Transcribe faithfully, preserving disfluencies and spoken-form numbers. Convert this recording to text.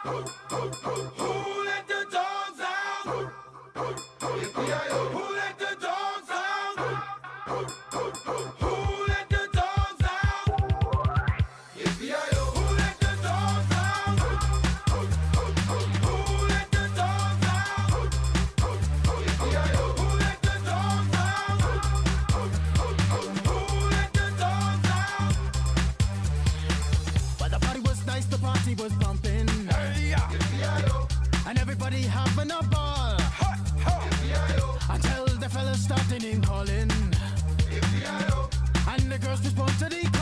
Who let the dogs out? Who let the dogs out? Who let the dogs out? Who let the dogs out? Who let the dogs out? Who let the dogs out? Who let the dogs out? Well, the party was nice, the party was bumping. Hey, yeah. And everybody having a ball. Ha, ha. Until the fellas started name calling. And the girls respond to the call.